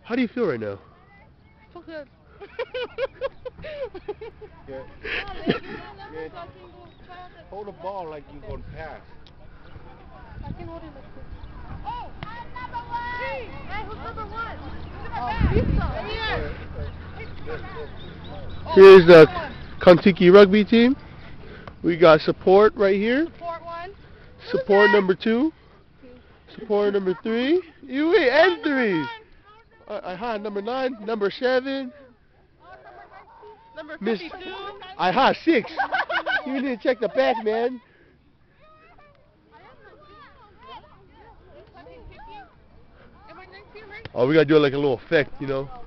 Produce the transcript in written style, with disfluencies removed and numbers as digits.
How do you feel right now? So good. Yeah. Hold the ball like you're going to pass. I can hold it like this. Oh, I'm number one. Hey, who's number one? Here's the KONTIKI rugby team. We got support right here. Support one. Support number 2. Support number 3. You wait, and 3. Aha, number 9, number 7. Number Miss. 52. Aha, 6. You need to check the back, man. Oh, we gotta do it like a little effect, you know.